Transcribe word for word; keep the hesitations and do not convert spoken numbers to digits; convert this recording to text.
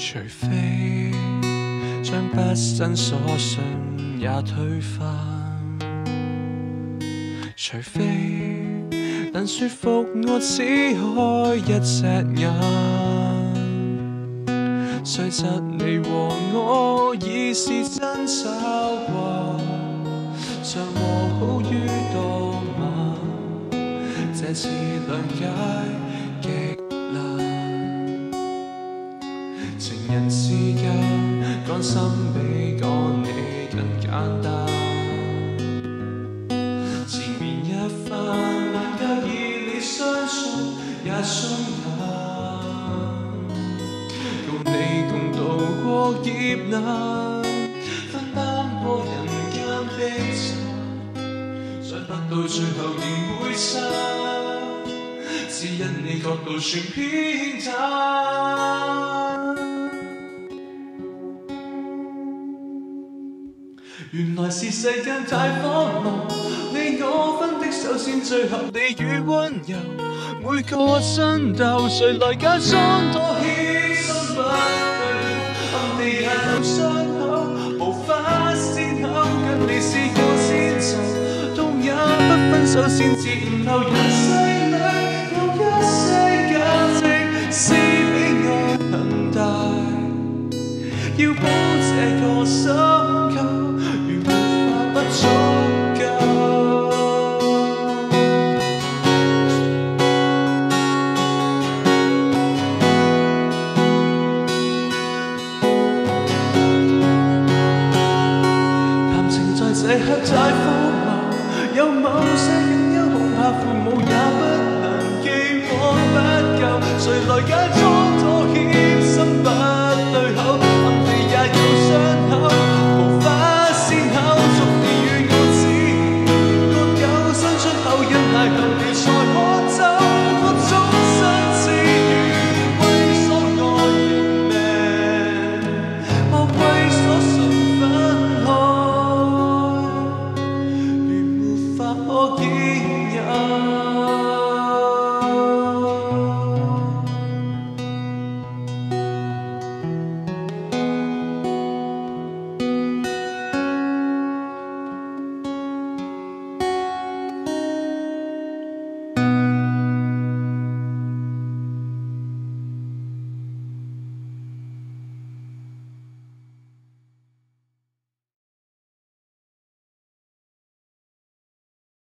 除非將畢生所信也推翻，除非能說服我只開一隻眼，雖則你和我已是爭吵過，尚和好於當晚，這次諒解極情人之間，講心比講你更簡單。前面一番，能夠以你相信也鬆眼，共你共渡過劫難，分擔過人間悲慘，想不到最後仍會差，只因你角度全偏袒。原來是世間太荒謬，你我分的手先最合理與溫柔，每個爭鬥誰來假裝妥協，心不對，暗地也有傷口，無法善後，跟你試過先走，痛也不分手先至悟透，人世裏有一些價值是比愛更大，要補這個心。足夠，談情在這刻太荒謬，有某些隱憂，恐怕父母也不能既往不咎，誰來假裝妥協？